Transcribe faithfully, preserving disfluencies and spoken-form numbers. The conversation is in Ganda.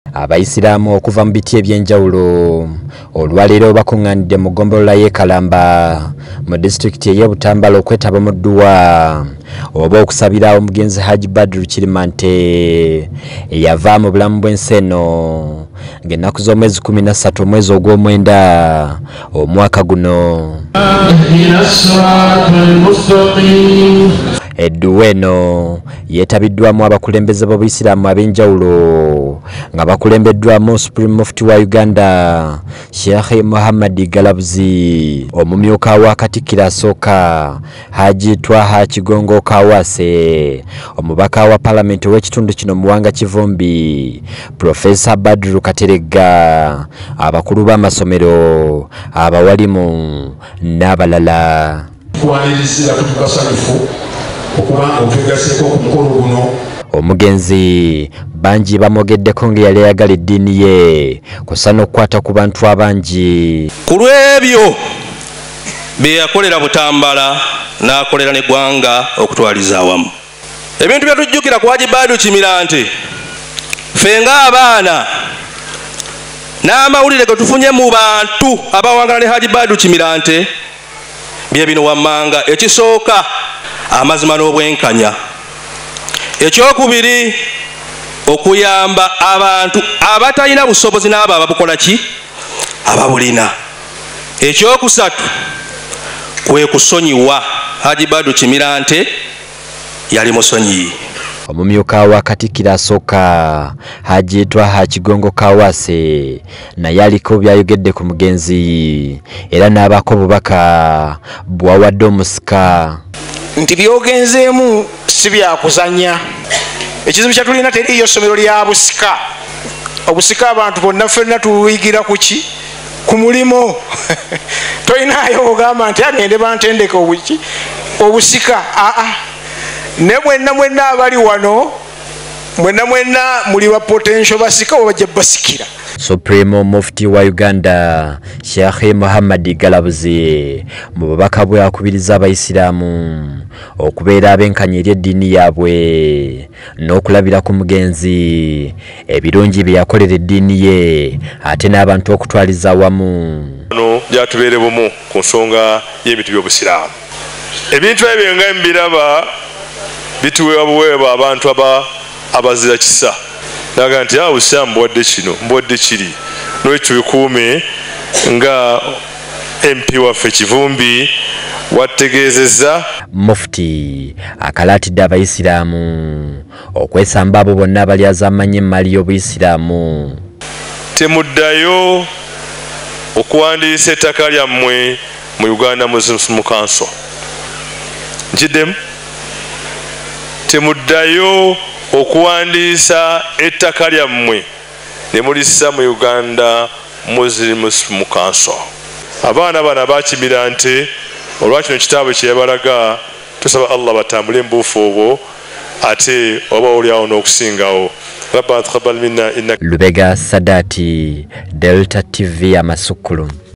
Abayisiraamu okuva mu biti ebyenjawulo olwaleero bakungaanidde mu ggombolola y'e Kalamba mu disitulikiti ey'e Butambala okwetaba mu Edduwa oba okusabira omugenzi Hajji Kibirante eyava mu bulamu bw'ensi eno ng'ennaku z'omwezi kumi na ssatu omwezi ogw'omwenda omwaka guno. Edduwa eno yeetabiddwamu abakulembeze b'Obuyisiraamu ab'enjawulo nga bakulembeddwamu Supreme Mufti wa Uganda Sheikh Muhammad Galabuzi, omumyuka wa Katikkiro asooka Hajji Twaha Kigongo Kawase, omubaka wa Parliament w'ekitundu kino Muwanga Kivumbi Professor Badru Kateregga, abakulu b'amasomero, abawalimu n'abalala. Omugenzi bangi bamogeddeko nga yali ayagala eddiini ye kusa n'okukwata ku bantu abangi. Ku lw'ebyo bye yakolera Butambala n'akolera n'eggwanga okutwaliza awamu. Ebintu bye tujjukira ku Hajji Kibirante ffe ng'abaana n'amawulire ge tufunye mu bantu abawangala ne Hajji Kibirante bye bino wammanga. Ekisooka amazima n'obwenkanya. Ekyokubiri okuyamba abantu abatalina busobozi n'abo ababukola ki ababulina. Ekyokusatu kwe kusonyiwa. Hajji Kibirante yali musonyi. Omumyuka wa Katikkiro asooka Hajji Twaha Kigongo Kawase naye aliko byayogedde ku mugenzi era n'abaako obubaka bwawadde omusika nti byogenzeemu si byakuzanya. Ekizibu kye tulina teriyo ssomero lya busika. Obusika abantu bonna ffenna tuyigira ku ki? Ku mulimo. Toyinaayo ogamba nti agende bantendeke obuki obusika. Aa ne mwenna mwenna abali wano mwenna mwenna muli ba potential basika oba bajja basikira. Supreme Mufti wa Uganda Sheikh Muhammad Galabuzi mu bubaka bwe akubiriza Abayisiraamu okubeera abenkanya eri eddiini yaabwe n'okulabira ku mugenzi ebirungi bye yakolera eddiini ye ate n'abantu okutwaliza awamu. Ano gyatubeere bumu ku nsonga y'ebintu by'Obusiraamu. Ebintu ebyo nga mbiraba bituweebwa buweebwa abantu aba abazira kisa. Naga nti awo Obusiraamu mbuwadde kino mbuwadde kiri n'ekyo bikuume nga M P waffe Kivumbi wategeezezza. Mufti akalaatidde Abayisiraamu okwesamba abo bonna abalyaza amanyi emmali y'Obuyisiraamu. Temuddayo okuwandiisa ettaka lyammwe mu Uganda Muslim Council. Nkiddemu temuddayo okuwandiisa ettaka lyammwe ne mulissa mu Uganda Muslim Council. Abaana bana ba Kibirante olwakino kitaabwe kye yabalaga tusaba Allah batambule mbuufu obwo ate oba oliawo n'okusingawo. Rabbana taqabbal minna innaka. Lubega Sadati, Delta T V Amasukulu.